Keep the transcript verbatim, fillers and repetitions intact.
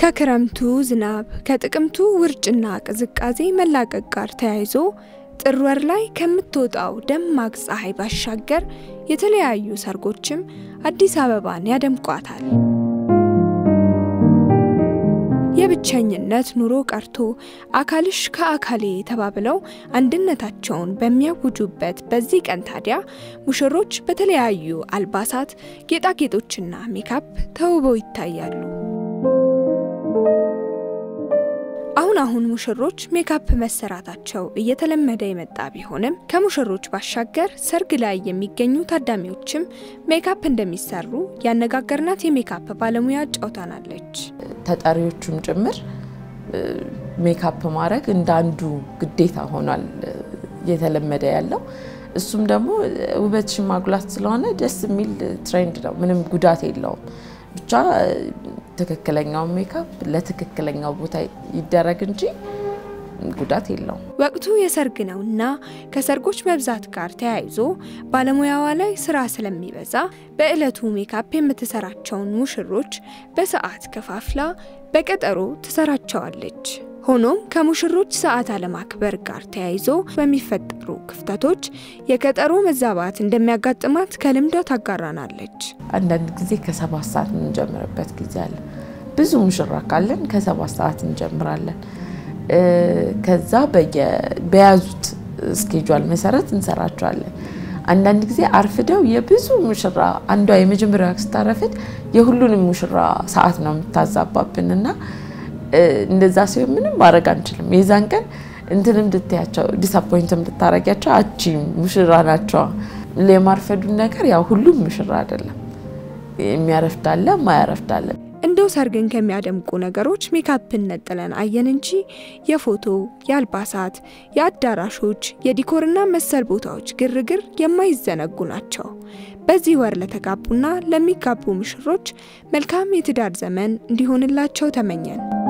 ከክረምቱ ዝናብ ከጥቅምቱ ውርጭና ቅዝቃዜ መላቀቅ ጋር ተያይዞ ጥር ወር ላይ ከምትወጣው ደማቅ ፀሐይ ባሻገር የተለያዩ ሰርጎችም አዲስ አበባን ያደምቋታል። የብቸኝነት ኑሮ ቀርቶ አካልሽ ከአካሌ ተባብለው አንድነታቸውን በሚያውጁበት በዚህ ቀን ታዲያ ሙሽሮች በተለያዩ አልባሳት ጌጣጌጦችና ሜካፕ ተውበው ይታያሉ። አሁን አሁን ሙሽሮች ሜካፕ መሰራታቸው እየተለመደ የመጣ ቢሆንም ከሙሽሮች ባሻገር ሰርግ ላይ የሚገኙ ታዳሚዎችም ሜካፕ እንደሚሰሩ ያነጋገርናት የሜካፕ ባለሙያ ጫውታናለች። ተጣሪዎቹም ጭምር ሜካፕ ማድረግ እንዳንዱ ግዴታ ሆኗል የተለመደ ያለው። እሱም ደግሞ ውበትሽን ማጉላት ስለሆነ ደስ የሚል ትሬንድ ነው። ምንም ጉዳት የለውም። ብቻ ትክክለኛው ሜካፕ ለትክክለኛው ቦታ ይደረግ እንጂ ጉዳት የለውም። ወቅቱ የሰርግ ነውና ከሰርጎች መብዛት ጋር ተያይዞ ባለሙያዋ ላይ ስራ ስለሚበዛ በእለቱ ሜካፕ የምትሰራቸውን ሙሽሮች በሰዓት ከፋፍላ በቀጠሮ ትሰራቸዋለች። ሆኖም ከሙሽሮች ሰዓት አለማክበር ጋር ተያይዞ በሚፈጠሩ ክፍተቶች የቀጠሮ መዛባት እንደሚያጋጥማት ከልምዷ ታጋራናለች። አንዳንድ ጊዜ ከሰባት ሰዓት እንጀምርበት ጊዜ አለ። ብዙ ሙሽራ ካለን ከሰባት ሰዓት እንጀምራለን። ከዛ በያዙት ስኬጁል መሰረት እንሰራቸዋለን። አንዳንድ ጊዜ አርፍደው የብዙ ሙሽራ አንዷ የመጀመሪያው ስታረፍድ የሁሉንም ሙሽራ ሰዓት ነው የምታዛባብንና እንደዛ ሲሆን ምንም ማድረግ አንችልም። የዛን ቀን እንትን እንድትያቸው ዲስአፖይንት እንድታረጋቸው አቺ ሙሽራ ናቸው። ለማርፈዱን ነገር ያው ሁሉም ሙሽራ አይደለም። የሚያረፍዳለ ማያረፍዳለ። እንደው ሰርግን ከሚያደምቁ ነገሮች ሜካፕን ነጥለን አየን እንጂ የፎቶ፣ የአልባሳት፣ የአዳራሾች፣ የዲኮርና መሰል ቦታዎች ግርግር የማይዘነጉ ናቸው። በዚህ ወር ለተጋቡና ለሚጋቡ ሙሽሮች መልካም የትዳር ዘመን እንዲሆንላቸው ተመኘን።